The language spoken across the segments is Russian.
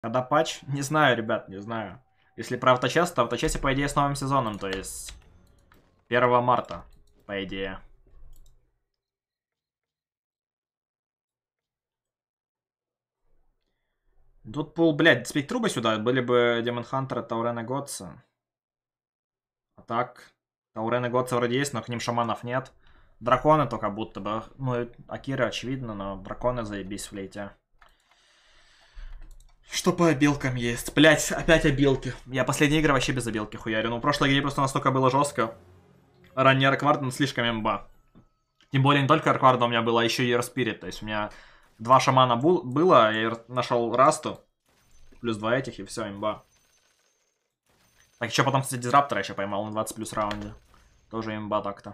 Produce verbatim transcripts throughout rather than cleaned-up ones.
Когда патч? Не знаю, ребят, не знаю. Если про авточест, то авточесте, по идее, с новым сезоном, то есть первого марта, по идее. Тут пул, блядь, спектрубы сюда, были бы Демон Хантер, Таурен и Готса. А так, Таурен и Готса вроде есть, но к ним шаманов нет. Драконы только будто бы. Ну, Акира очевидно, но драконы заебись в флейте. Что по обилкам есть? Блять, опять обилки. Я последние игры вообще без обилки хуярю. Ну, в прошлой игре просто настолько было жестко. Ранний Арквард слишком имба. Тем более не только Аркварда у меня было, а еще и Спирит. То есть у меня два шамана был, было, я нашел Расту. Плюс два этих, и все, имба. Так, еще потом, кстати, Дизраптора еще поймал на двадцать плюс раунде. Тоже имба так-то.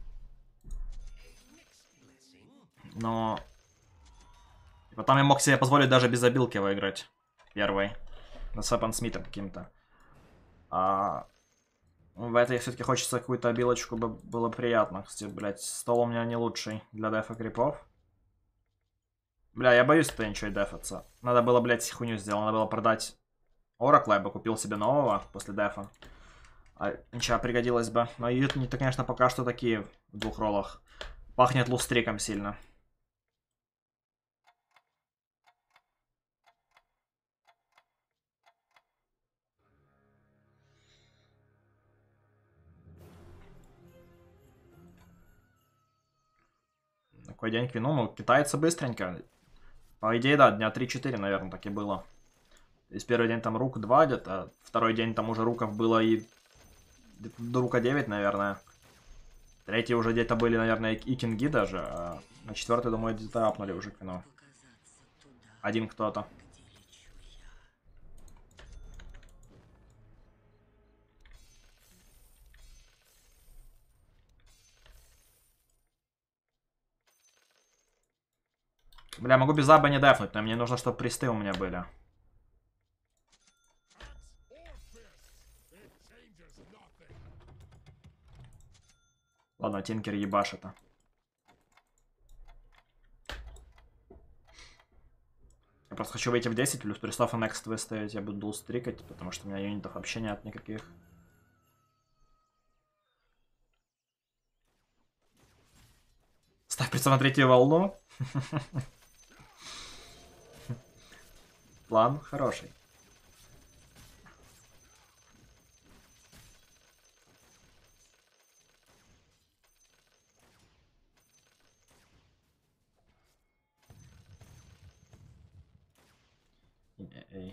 Но... Типа, там я мог себе позволить даже без обилки выиграть. Первый. С Weapon Смитом каким-то. А... В этой все-таки хочется какую-то обилочку, бы было приятно. Кстати, блядь, стол у меня не лучший для дефа крипов. Бля, я боюсь это ничего и дефаться. Надо было, блядь, хуйню сделать. Надо было продать Оракла, я бы купил себе нового после дефа. А ничего, пригодилось бы. Но ют-то, конечно, пока что такие в двух роллах. Пахнет лустриком сильно. Такой день квину, ну, китайцы быстренько. По идее, да, дня три-четыре, наверное, так и было. То есть первый день там рук два где-то, второй день там уже руков было и до рука девять, наверное. Третий уже где-то были, наверное, и кинги даже, а на четвертый, думаю, где-то апнули уже квину. Один кто-то. Бля, могу без аба не дефнуть, но мне нужно, чтобы присты у меня были. Ладно, Тинкер ебаш это. Я просто хочу выйти в десять, плюс пристав и next выставить, я буду дул стрикать, потому что у меня юнитов вообще нет никаких. Ставь прицел на третью волну. План хороший. Эй.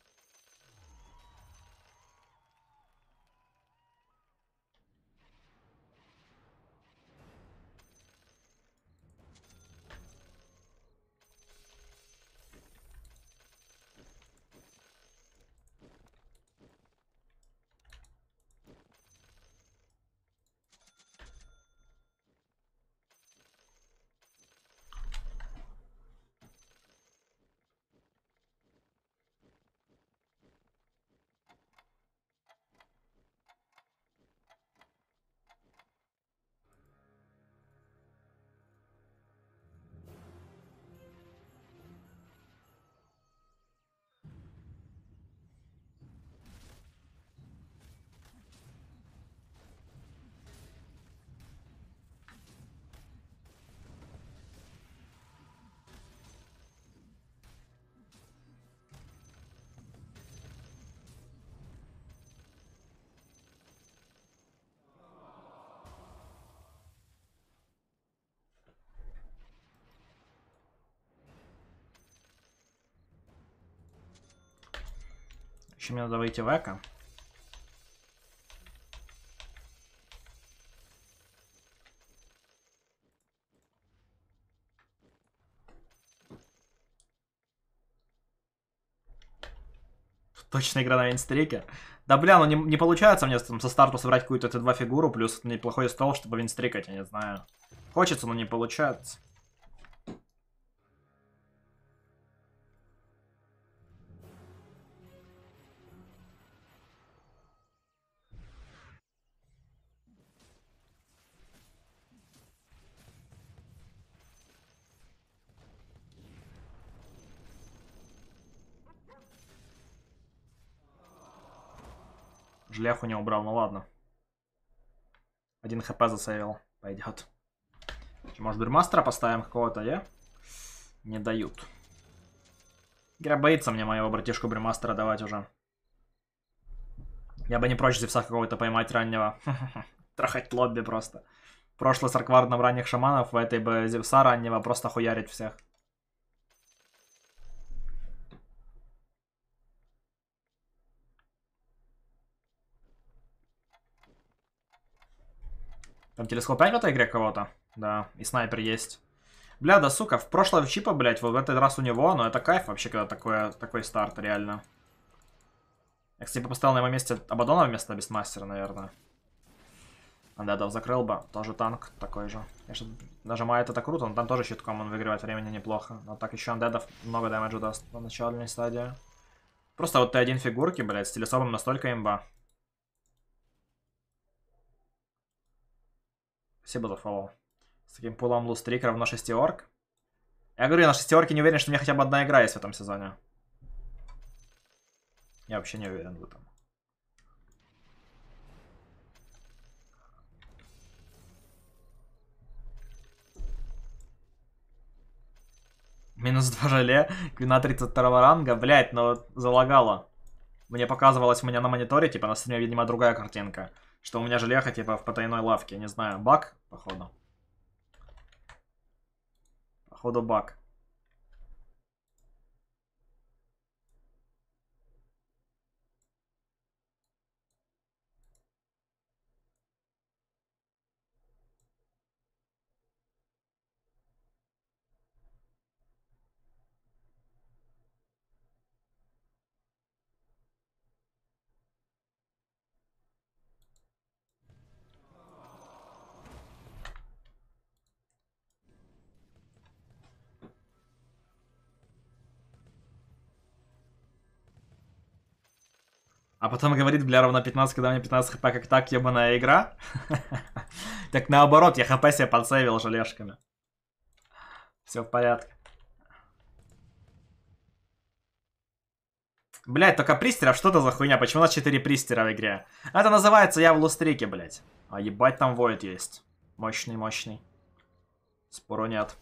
Еще мне надо выйти в эко. Точно игра на винстрике. Да бля, ну не, не получается мне там со старту собрать какую-то тэ два фигуру, плюс неплохой стол, чтобы винстрикать, я не знаю. Хочется, но не получается. Жлеху не убрал, ну ладно. Один хп засейвил. Пойдет. Может, Брюмастера поставим какого-то, я? Не дают. Игра боится мне моего братишку Брюмастера давать уже. Я бы не прочь Зевса какого-то поймать раннего. Трахать лобби просто. Прошлый с арквардом ранних шаманов, в этой бы Зевса раннего просто хуярить всех. Там телескоп пять в этой игре кого-то? Да, и снайпер есть. Бля, да сука, в прошлое в чипа, блять, вот в этот раз у него, но это кайф вообще, когда такое, такой старт, реально. Я, кстати, поставил на его месте Абадона вместо Бестмастера, наверное. Андедов закрыл бы, тоже танк такой же. Конечно, нажимает это круто, но там тоже щитком он выигрывает времени неплохо. Но так еще Андедов много дэмэджа даст на начальной стадии. Просто вот Т один фигурки, блять, с телесобом настолько имба. Спасибо за фоллоу. С таким пулом лустрик равно шестерок. Я говорю, я на шестерке не уверен, что у меня хотя бы одна игра есть в этом сезоне. Я вообще не уверен в этом. Минус два желе, квина тридцать второго ранга, блять, но залагало. Мне показывалось у меня на мониторе, типа на стриме, видимо, другая картинка. Что у меня желеха, типа, в потайной лавке, не знаю, баг, походу. Походу баг. А потом говорит, бля, равно пятнадцать, когда у меня пятнадцать хп, как так, ебаная игра. Так наоборот, я хп себе подсейвил желешками. Все в порядке. Блять, только пристеров, что это за хуйня? Почему у нас четыре пристера в игре? Это называется я в лустрике, блять. А ебать там воид есть. Мощный, мощный. Спору нет.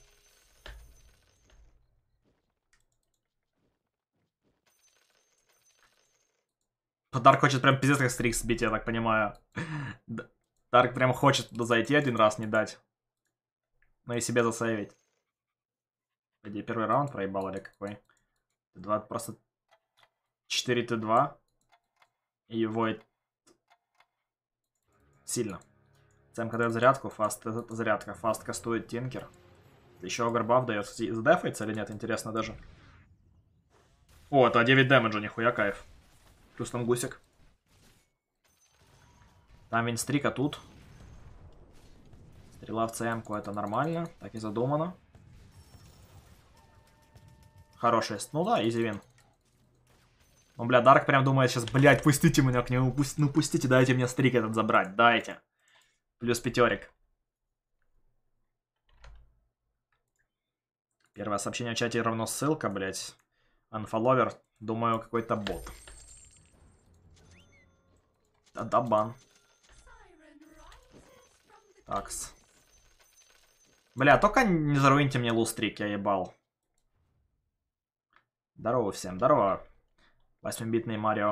Дарк хочет прям пиздец как стрик сбить, я так понимаю. Дарк прям хочет туда зайти один раз, не дать. Ну и себе засейвить. Где первый раунд проебал или какой? Т2 просто четыре Т два. И Void сильно. ЦМК дает зарядку, фаст зарядка, фаст кастует Тинкер. Еще Огрбаф дает. Кстати, задефается или нет, интересно даже. О, это девять дэмэджа, нихуя кайф. Плюс там гусик. Там винстрик, а тут стрела в ЦМ-ку, это нормально. Так и задумано. Хороший. Ну да, изи вин. Ну, бля, Дарк прям думает сейчас, блядь, пустите меня к нему, пусть, ну пустите, дайте мне стрик этот забрать, дайте. Плюс пятерик. Первое сообщение в чате равно ссылка, блядь. Unfollower, думаю, какой-то бот. Да, бан. Такс. Бля, только не заруините мне лустрик, я ебал. Здорово всем, здорово. восьмибитный Марио.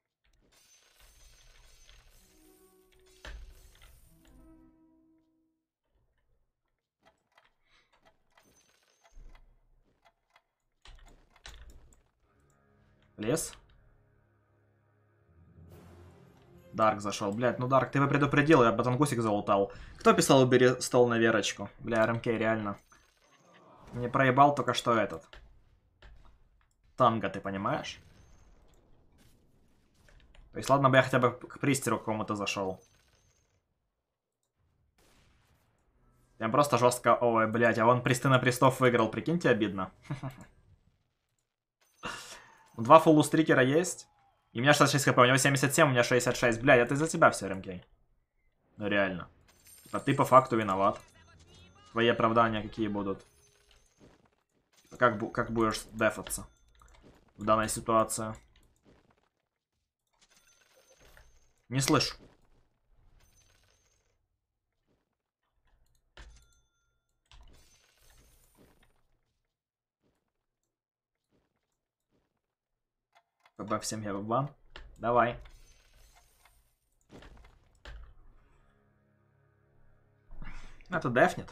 Лес. Дарк зашел. Блядь, ну Дарк, ты его предупредил, я батангусик залутал. Кто писал убери стол на Верочку? Бля, РМК, реально. Не проебал только что этот. Танго, ты понимаешь? То есть, ладно бы я хотя бы к пристеру какому-то зашел. Я просто жестко... Ой, блядь, а он присты на пристов выиграл, прикиньте, обидно. Два фулл стрикера есть. И у меня шестьдесят шесть хп, у него семьдесят семь, у меня шестьдесят шесть. Блядь, это из-за тебя все, РМК. Ну реально. А ты по факту виноват. Твои оправдания какие будут? Как, как будешь дефаться в данной ситуации? Не слышу. ПБ всем я бан. Давай. Это дефнет.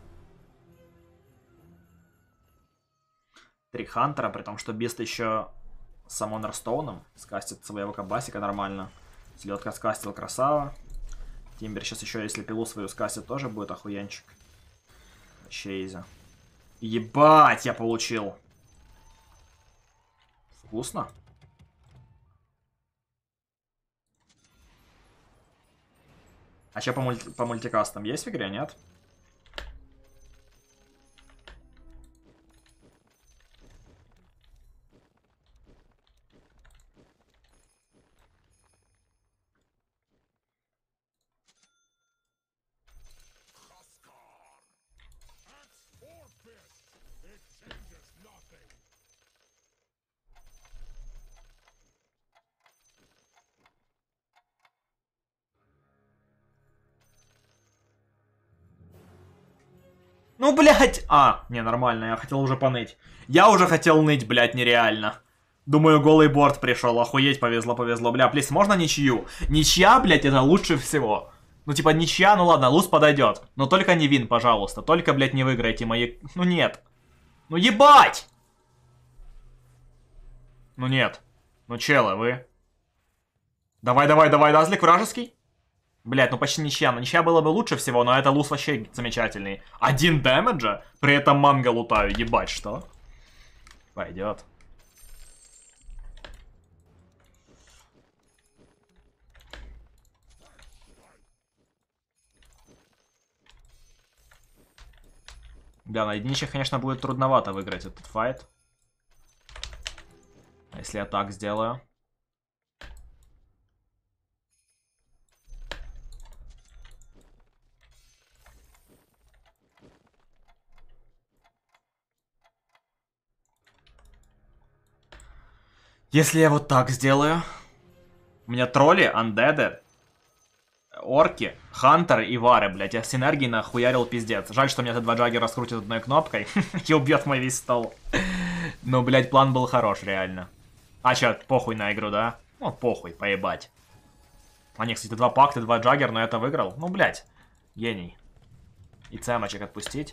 Три Хантера, при том, что Бист еще с Самонерстоуном скастит своего кабасика нормально. Слетка скастил, красава. Тимбер сейчас еще, если пилу свою скастит, тоже будет охуенчик. Вообще изи. Ебать, я получил. Вкусно. А что по, мульти по мультикастам есть в игре, нет? Ну, блядь! А, не, нормально, я хотел уже поныть. Я уже хотел ныть, блядь, нереально. Думаю, голый борт пришел, охуеть, повезло, повезло. Бля, плиз, можно ничью? Ничья, блядь, это лучше всего. Ну, типа, ничья, ну ладно, луз подойдет. Но только не вин, пожалуйста. Только, блядь, не выиграйте мои... Ну, нет. Ну, ебать! Ну, нет. Ну, челы, вы... Давай, давай, давай, Дазлик, вражеский? Блять, ну почти ничья. Ну ничья было бы лучше всего, но это луз вообще замечательный. Один дэмэджа, при этом манго лутаю. Ебать, что? Пойдет. Да, на единичах, конечно, будет трудновато выиграть этот файт. Если я так сделаю. Если я вот так сделаю. У меня тролли, андеды, орки, хантеры и вары, блядь. Я синергии нахуярил пиздец. Жаль, что меня это два джаггера раскрутит одной кнопкой и убьет мой весь стол. Но, блядь, план был хорош, реально. А чё, похуй на игру, да? Ну, похуй, поебать. А нет, кстати, два пакта, два джаггер, но это выиграл. Ну, блядь, гений. И цемочек отпустить.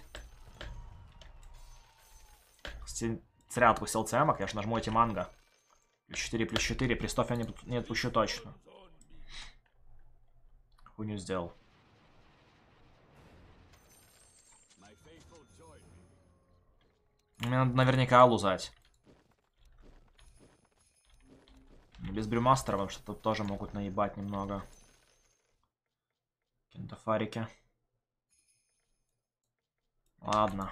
Кстати, зря отпустил цемок, я ж нажму эти манго. Плюс четыре, плюс четыре, пристов я не, не отпущу точно. Хуйню сделал. Мне надо наверняка лузать. Без брюмастера, потому что тут тоже могут наебать немного. Кентафарики. Ладно.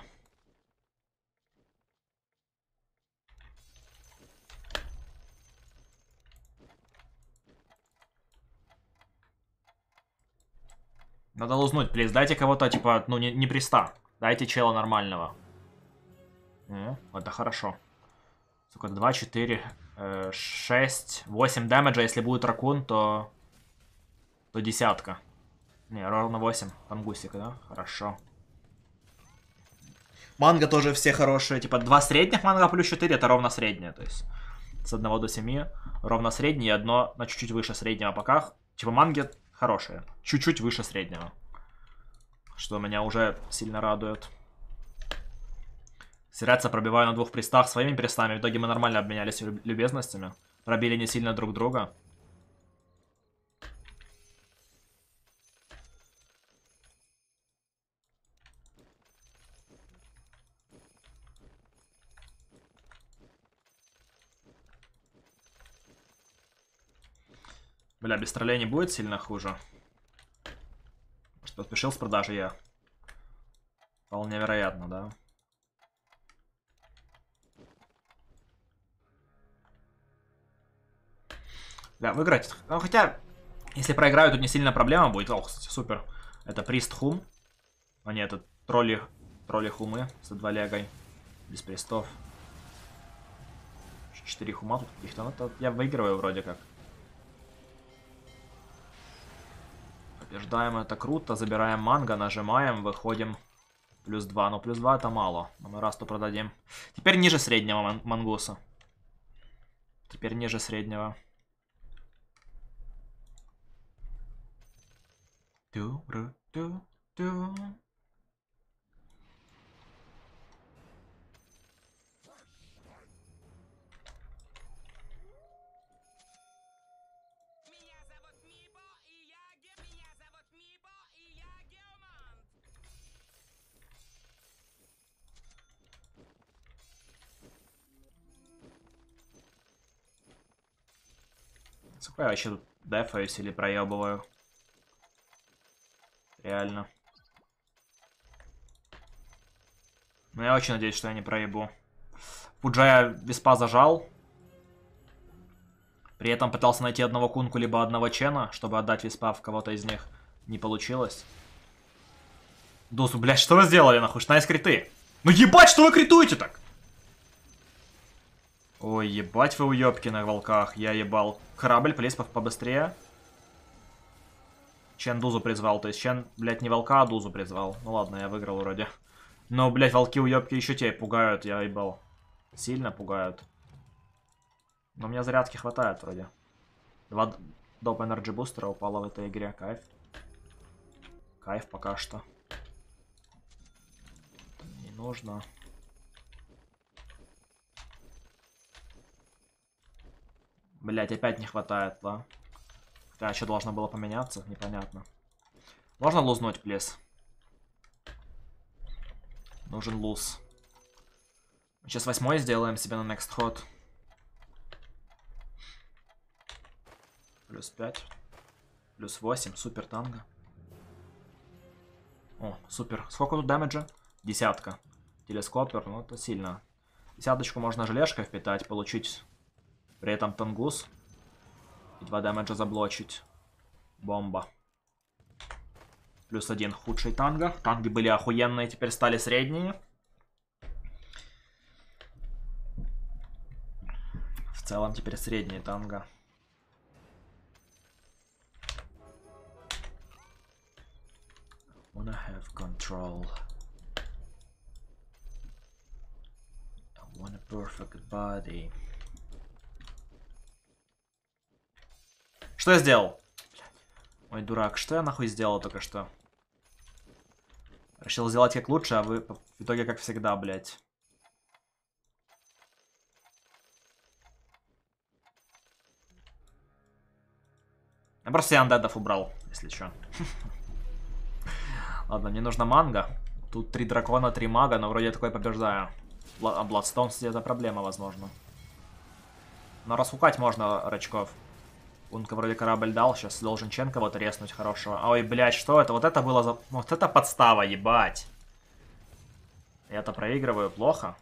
Надо лузнуть, плиз. Дайте кого-то, типа, ну, не, не приста. Дайте чела нормального. О, это хорошо. Сколько? два, четыре, шесть, восемь дэмэджа. Если будет ракун, то... То десятка. Не, ровно восемь. Тангусик, да? Хорошо. Манго тоже все хорошие. Типа, два средних манго плюс четыре, это ровно среднее. То есть, с одного до семи ровно среднее, и одно на чуть-чуть выше среднего пока. Типа, манги... Хорошие. Чуть-чуть выше среднего. Что меня уже сильно радует. Сирятся пробиваю на двух пристах своими пристами. В итоге мы нормально обменялись любезностями. Пробили не сильно друг друга. Бля, без троллей не будет сильно хуже. Может, поспешил с продажей я? Вполне вероятно, да? Да, выиграть. Ну, хотя, если проиграю, тут не сильно проблема будет. Ох, кстати, супер. Это прист хум. А нет, это тролли, тролли хумы с два легой. Без пристов. четыре хума тут каких-то. Ну, я выигрываю вроде как. Побеждаем, это круто. Забираем манго, нажимаем, выходим. Плюс два. Но плюс два это мало. Но мы расту продадим. Теперь ниже среднего ман мангуса. Теперь ниже среднего. Ту-ру-ту-ту. Сколько я вообще тут дефаюсь или проебываю? Реально. Но я очень надеюсь, что я не проебу. Пуджая виспа зажал. При этом пытался найти одного кунку, либо одного чена, чтобы отдать виспа в кого-то из них. Не получилось. Дусу, блядь, что вы сделали, нахуй? Шнайс криты. Ну ебать, что вы критуете так? Ой, ебать вы уёбки на волках. Я ебал. Корабль, плес побыстрее. Чен Дузу призвал. То есть Чен, блядь, не волка, а Дузу призвал. Ну ладно, я выиграл вроде. Но, блядь, волки уёбки еще те пугают, я ебал. Сильно пугают. Но у меня зарядки хватает вроде. Два доп энерджи бустера упало в этой игре. Кайф. Кайф пока что. Не нужно. Блять, опять не хватает, да? Хотя что должно было поменяться, непонятно. Можно лузнуть, плес? Нужен луз. Сейчас восьмой сделаем себе на next ход. Плюс пять. Плюс восемь. Супер танго. О, супер. Сколько тут дэмэджа? Десятка. Телескопер, ну это сильно. Десяточку можно желешкой впитать, получить при этом тангус. И два дэмэджа заблочить. Бомба. Плюс один худший танго. Танги были охуенные, теперь стали средние. В целом теперь средние танго. Wanna have control. I want a perfect body. Что я сделал? Ой, дурак, что я нахуй сделал только что? Решил сделать как лучше, а вы в итоге как всегда, блядь. Я просто андедов убрал, если что. Ладно, мне нужно манго. Тут три дракона, три мага, но вроде я такой побеждаю. А Бладстоун, кстати, это проблема, возможно. Но расхукать можно рачков. Унка вроде корабль дал, сейчас должен Чен кого-то резнуть хорошего. Ой, блядь, что это? Вот это было за... Вот это подстава, ебать. Я-то проигрываю, плохо.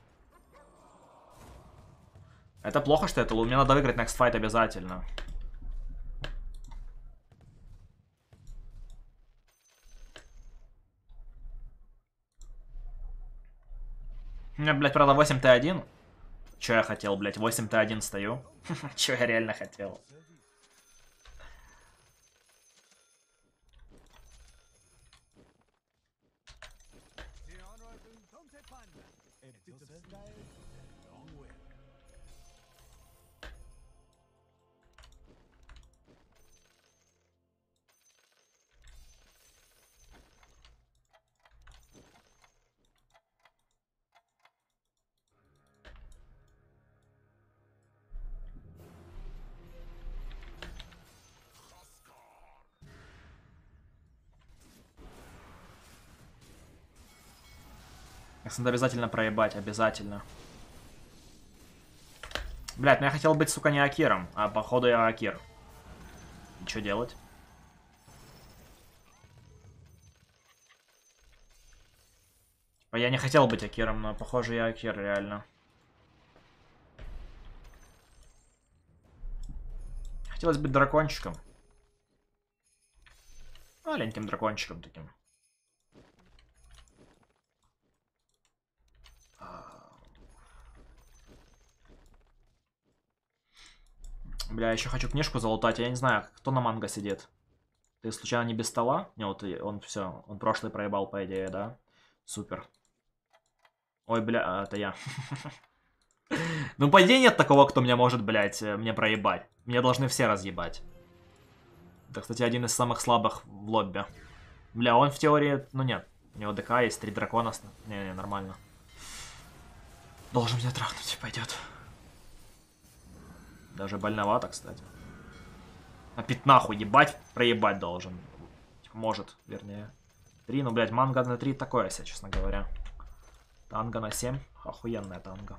Это плохо, что это... Мне надо выиграть next fight обязательно. У меня, блядь, правда, восемь тэ один. Чё я хотел, блядь? восемь тэ один стою. Чё я реально хотел? Надо обязательно проебать, обязательно. Блядь, ну я хотел быть, сука, не Акиром, а походу я Акир. И что делать? Типа я не хотел быть Акиром, но похоже я Акир, реально. Хотелось быть дракончиком. Маленьким дракончиком таким. Бля, еще хочу книжку залутать. Я не знаю, кто на манго сидит. Ты случайно не без стола? Не, вот он все, он прошлый проебал, по идее, да? Супер. Ой, бля, это я. Ну, по идее, нет такого, кто меня может, блядь, мне проебать. Мне должны все разъебать. Это, кстати, один из самых слабых в лобби. Бля, он в теории... Ну, нет. У него ДК есть, три дракона. Не-не, нормально. Должен меня трахнуть, пойдет. Даже больновато, кстати. А пить нахуй, ебать, проебать должен. Может, вернее. Три, ну, блядь, манга на три такое себе, честно говоря. Танго на семь. Охуенная танго.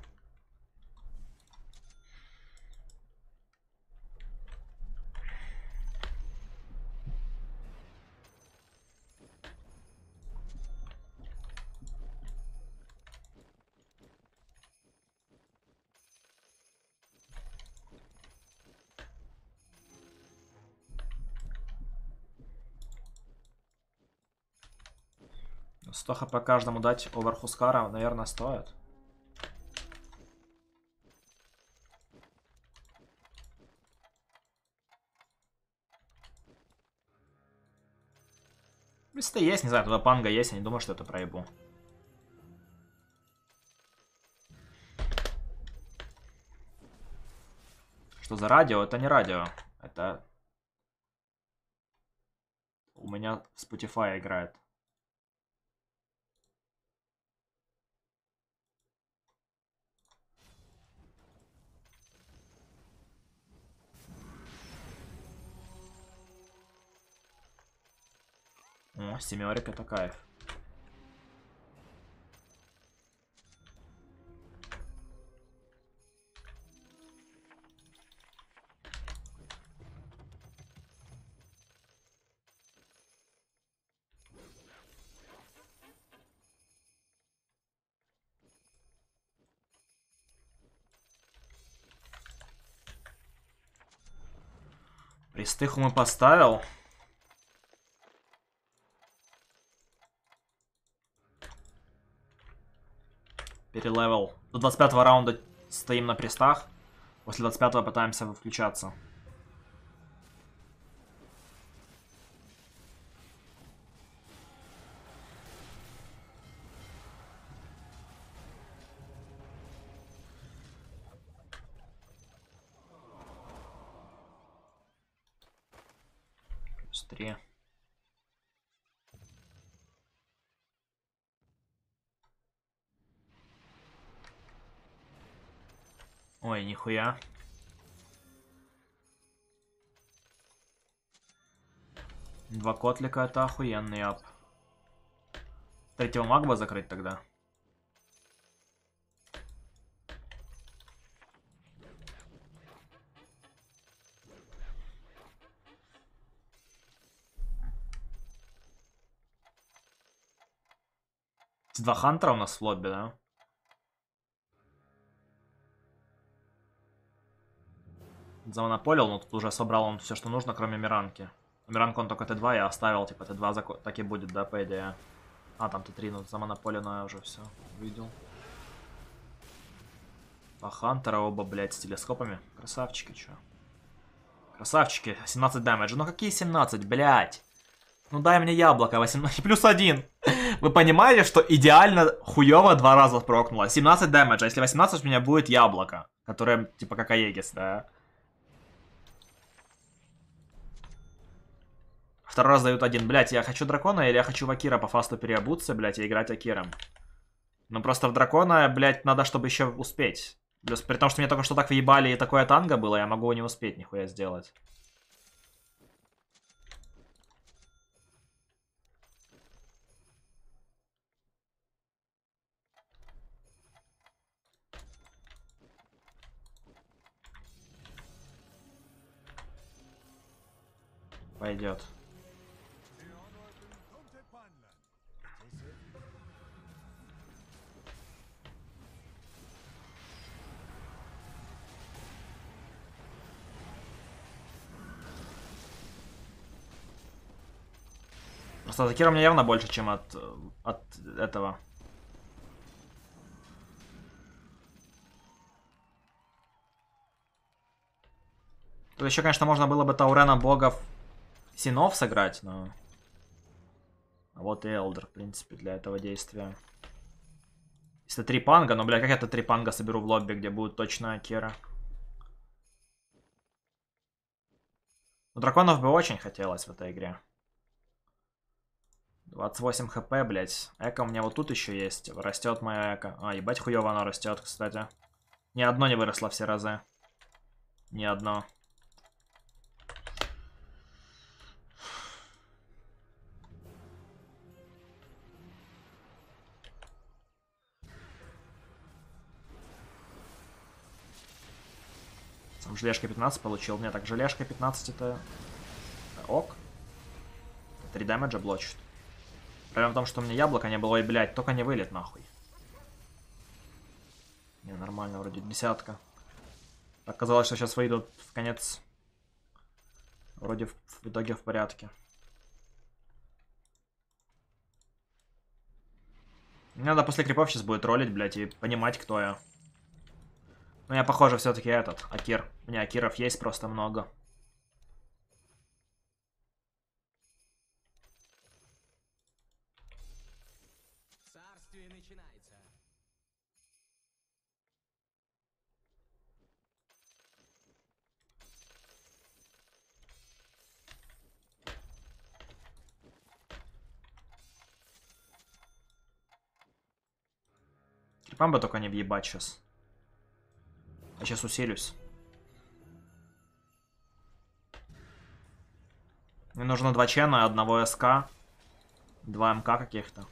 сто хп каждому дать овер Хускара, наверное, стоит. Если есть, не знаю, туда панга есть, я не думаю, что это проебу. Что за радио? Это не радио. Это... У меня в Spotify играет. О, семерик, это кайф. Пристыху мы поставил. Перелевел. До двадцать пятого раунда стоим на пристах. После двадцать пятого пытаемся включаться. Плюс три. Ой, нихуя. Два котлика, это охуенный ап. Третьего магба закрыть тогда. Два хантера у нас в лобби, да? Замонополил, но тут уже собрал он все, что нужно, кроме Миранки. Миранку он только Т два я оставил, типа Т два зак... так и будет, да, по идее. А, там Т три, ну замонополено уже все видел. А Хантера оба, блядь, с телескопами. Красавчики, чё. Красавчики, семнадцать дэмэджа. Ну какие семнадцать, блядь? Ну дай мне яблоко, восемнадцать плюс один. Вы понимаете, что идеально хуёво два раза прокнуло. семнадцать дэмэджа, если восемнадцать у меня будет яблоко. Которое, типа, как Аегис, да. Второй раз дают один. Блять, я хочу дракона или я хочу в Акира по фасту переобуться, блять, и играть Акиром. Ну просто в дракона, блять, надо, чтобы еще успеть. Плюс, при том, что мне только что так въебали и такое танго было, я могу не успеть нихуя сделать. Пойдет. Просто Акира у меня явно больше, чем от, от этого. Тут еще, конечно, можно было бы Таурена богов Синов сыграть, но... А вот и Элдер, в принципе, для этого действия. Если три панга, но, бля, как это три панга соберу в лобби, где будет точно Акира? Ну, драконов бы очень хотелось в этой игре. двадцать восемь хп, блять. Эко у меня вот тут еще есть. Растет моя эко. А, ебать хуево оно растет, кстати. Ни одно не выросло все разы. Ни одно. Сам желешка пятнадцать получил. Мне так желешка пятнадцать это... Ок. три дэмэджа блочит. Проблема в том, что у меня яблоко не было. Ой, блядь, только не вылет нахуй. Не, нормально, вроде десятка. Оказалось, что сейчас выйдут в конец. Вроде в, в итоге в порядке. Надо после крипов сейчас будет ролить, блядь, и понимать, кто я. Но я, похоже, все-таки этот, Акир. У меня Акиров есть просто много. Царствие начинается. Крипам бы только не въебать сейчас. Я сейчас усилюсь. Мне нужно два чена, одного СК, два МК каких-то.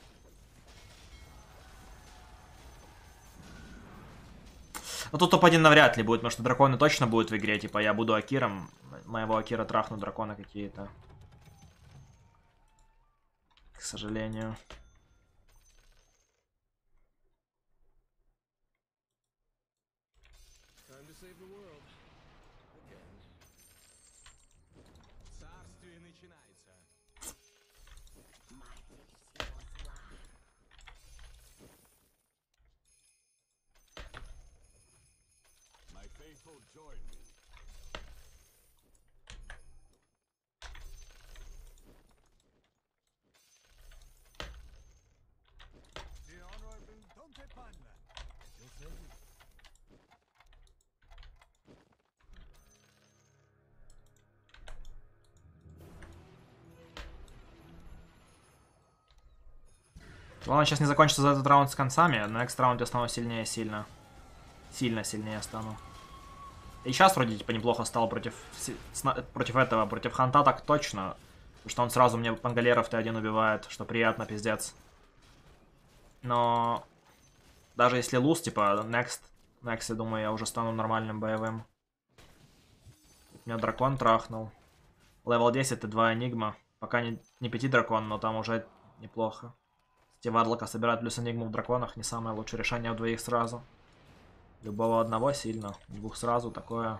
Ну тут топ один навряд ли будет, потому что драконы точно будут в игре. Типа я буду Акиром, моего Акира трахну драконы какие-то. К сожалению. Царствие начинается. My faithful join me. The Honorable Dante Panna. Your service. Главное сейчас не закончится за этот раунд с концами, а на next раунд я стану сильнее сильно. Сильно сильнее стану. И сейчас вроде типа неплохо стал против, против этого, против Ханта так точно. Потому что он сразу мне пангалеров Т один убивает, что приятно, пиздец. Но даже если луз, типа next, next, я думаю, я уже стану нормальным боевым. Меня дракон трахнул. Левел десять, Т два Энигма. Пока не, не пяти дракон, но там уже неплохо. Варлока собирать плюс Энигму в драконах не самое лучшее решение в двоих сразу. Любого одного сильно, двух сразу такое.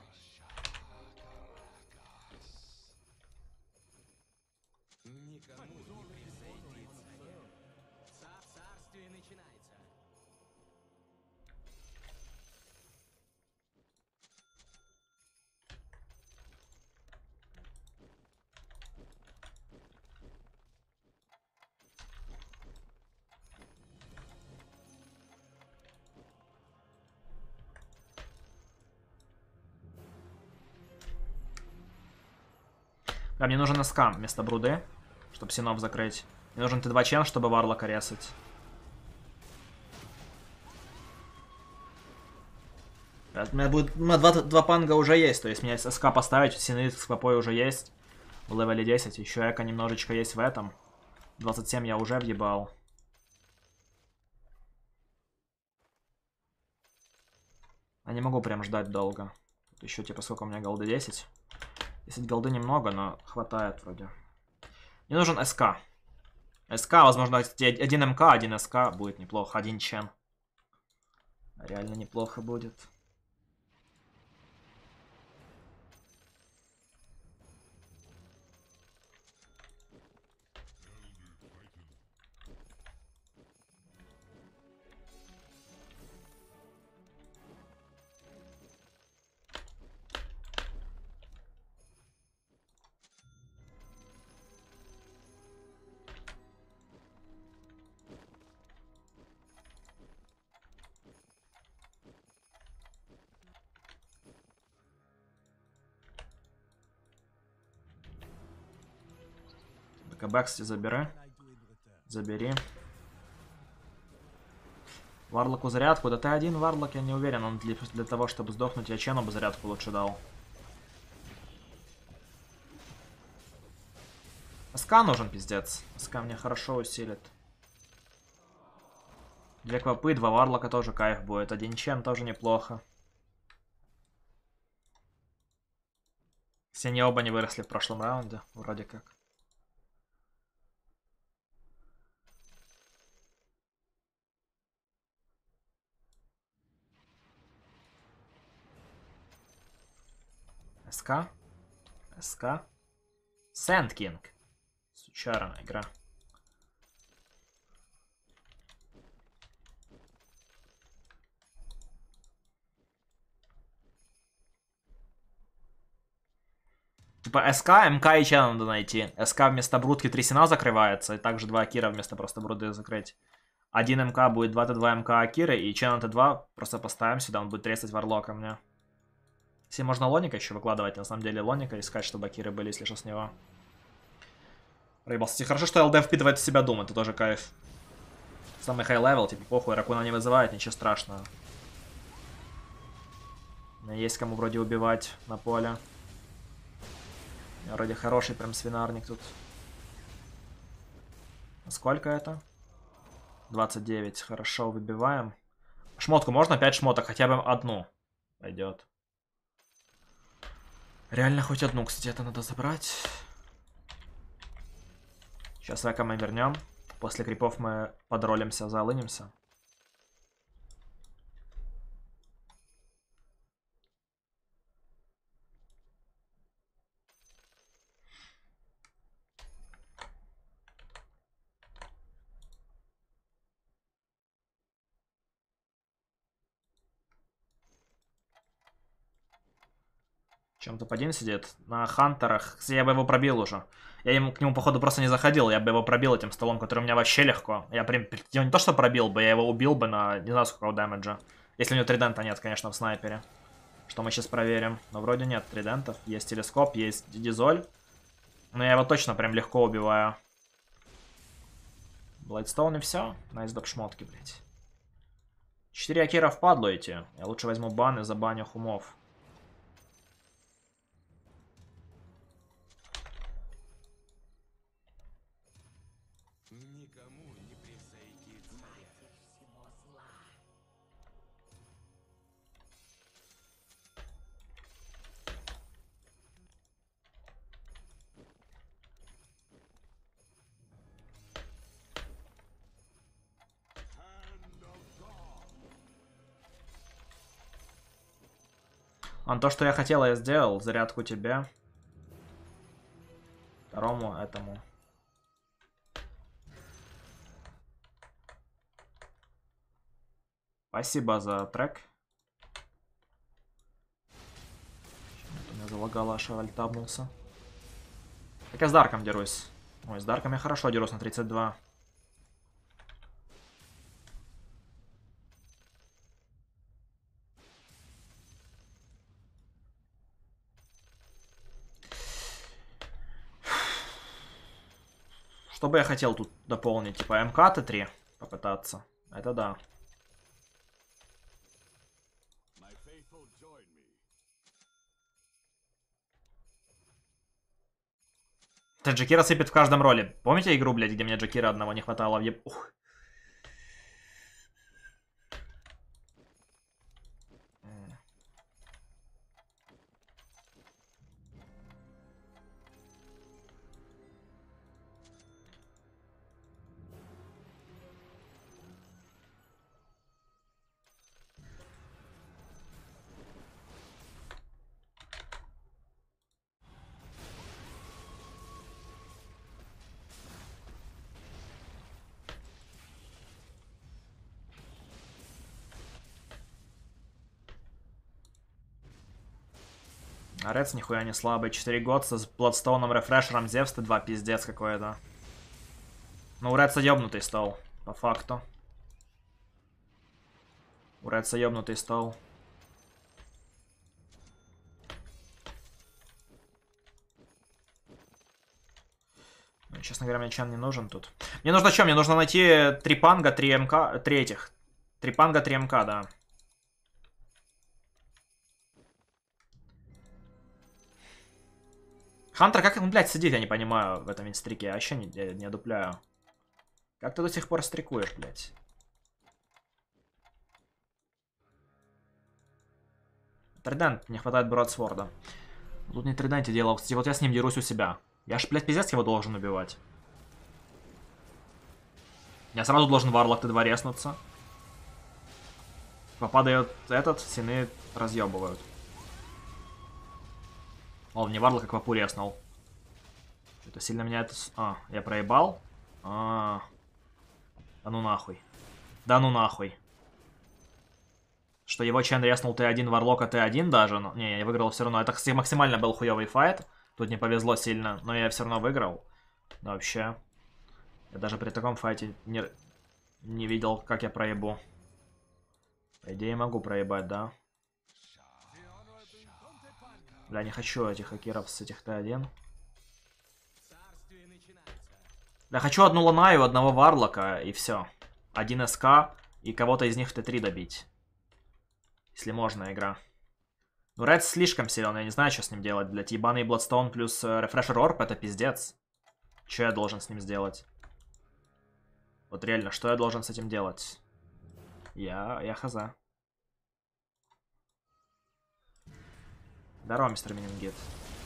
Никому не присоединиться. Царствие начинается. А мне нужен СК вместо бруды, чтобы синов закрыть. Мне нужен Т два чен, чтобы Варлока резать. У меня будет... У меня два, два панга уже есть, то есть мне СК поставить, сины с попой уже есть. В левеле десять, еще эко немножечко есть в этом. двадцать семь я уже въебал. Я не могу прям ждать долго. Тут еще типа сколько у меня голды, десять. десять голды немного, но хватает вроде. Мне нужен СК. СК, возможно, один МК, один СК будет неплохо, один чен. Реально неплохо будет. КБ, кстати, забери. Забери. Варлоку зарядку. Да ты один Варлок, я не уверен. Он для, для того, чтобы сдохнуть, я Чену бы зарядку лучше дал. СК нужен, пиздец. СК мне хорошо усилит. Две квапы, два Варлока тоже кайф будет. Один Чен тоже неплохо. Все не оба не выросли в прошлом раунде, вроде как. СК. СК. Сэнд Кинг. Сучара игра. Типа СК, МК и Чена надо найти. СК вместо Брудки три Сина закрывается, и также два Акира вместо просто Бруды закрыть. Один МК будет два Т два МК Акиры, и Чена Т два просто поставим сюда, он будет тресать Варлока мне. Если можно Лоника еще выкладывать, на самом деле Лоника искать, чтобы Акиры были, если что, с него. Рейбл, кстати, хорошо, что ЛД впитывает в себя Дум, это тоже кайф. Самый хай левел, типа похуй, Ракуна не вызывает, ничего страшного. У меня есть кому вроде убивать на поле. У меня вроде хороший прям свинарник тут. Сколько это? двадцать девять, хорошо, выбиваем. Шмотку можно? пять шмоток, хотя бы одну пойдет. Реально хоть одну, кстати, это надо забрать. Сейчас Века мы вернем. После крипов мы подролимся, залынимся. Чем топ-один сидит? На хантерах. Я бы его пробил уже. Я ему, к нему, походу, просто не заходил. Я бы его пробил этим столом, который у меня вообще легко. Я прям я не то что пробил бы, я его убил бы на не знаю сколько дэмэджа. Если у него тридента нет, конечно, в снайпере. Что мы сейчас проверим. Но вроде нет тридентов. Есть телескоп, есть дизоль. Но я его точно прям легко убиваю. Блайдстоун и все. Найс доп шмотки, блядь. четыре Акира впадло эти. Я лучше возьму бан и забаню хумов. Никому не превзойти царя. А то, что я хотел, я сделал. Зарядку тебе. Второму этому. Спасибо за трек. У меня залагало, аж альтабнулся. Так я с Дарком дерусь. Ой, с Дарком я хорошо дерусь на тридцать два. Что бы я хотел тут дополнить? Типа МК Т три попытаться. Это да. Это Джакира сыпет в каждом роле. Помните игру, блядь, где мне Джакира одного не хватало? В еб... Ух. А Редс нихуя не слабый. четыре года с Бладстоуном, рефрешером, Зевс Т два, пиздец какой-то. Ну, у Редса ёбнутый стол, по факту. У Редса ёбнутый стол. Честно говоря, мне чан не нужен тут. Мне нужно что? Мне нужно найти три панга, три МК, три этих. Три панга, три МК, да. Хантер, как он, блядь, сидит, я не понимаю, в этом инстрике. Я вообще не, не одупляю. Как ты до сих пор стрикуешь, блядь? Тридент, не хватает Бродсворда. Тут не Триденте дело, кстати, вот я с ним дерусь у себя. Я ж, блядь, пиздец его должен убивать. Я сразу должен Варлок Т два резнуться. Попадает этот, сины разъебывают. О, мне Варлок как вапу резнул. Это сильно меня это... А, я проебал? А, -а, -а. Да ну нахуй. Да ну нахуй. Что его чен резнул Т один, Варлока Т один даже. Но... Не, я выиграл все равно. Это, кстати, максимально был хуёвый файт. Тут не повезло сильно, но я все равно выиграл. Но вообще... Я даже при таком файте не, не видел, как я проебу. По идее, могу проебать, да? Бля, не хочу этих хакеров с этих Т один. Бля, хочу одну Ланаю, одного Варлока, и все. Один СК, и кого-то из них в Т три добить. Если можно, игра. Ну, Ред слишком силен, я не знаю, что с ним делать. Блядь, ебаный Бладстоун плюс Рефрешер Орб, это пиздец. Что я должен с ним сделать? Вот реально, что я должен с этим делать? Я... я хаза. Здорово, мистер Менингит.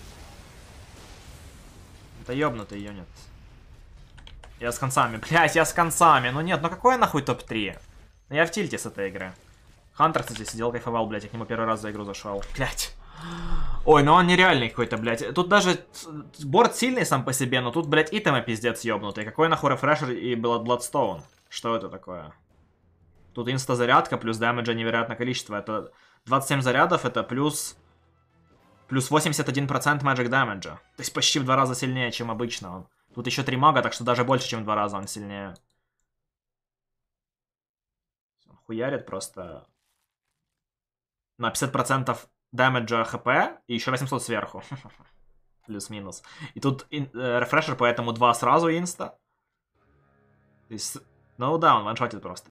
Это ёбнутый юнит. Я с концами. Блять, я с концами. Ну нет, ну какой нахуй топ три? Ну я в тильте с этой игры. Хантер, кстати, сидел, кайфовал, блять. Я к нему первый раз за игру зашел. Блять. Ой, ну он нереальный какой-то, блядь. Тут даже борт сильный сам по себе, но тут, блядь, итемы пиздец ёбнутый. Какой нахуй рефрешер и Бладстоун? Что это такое? Тут инста-зарядка плюс дэмэджа невероятное количество. Это двадцать семь зарядов, это плюс... Плюс восемьдесят один процент magic дэмэджа. То есть почти в два раза сильнее, чем обычно он. Тут еще три мага, так что даже больше, чем в два раза он сильнее. Он хуярит просто... На пятьдесят процентов дэмэджа хп и еще восемьсот сверху. Плюс-минус. И тут ин, э, рефрешер, поэтому два сразу инста. То есть, ну да, он ваншотит просто.